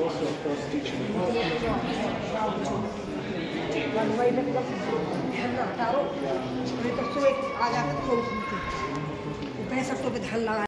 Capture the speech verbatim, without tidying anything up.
also first teaching. पैंसठ सौ पे धान लगा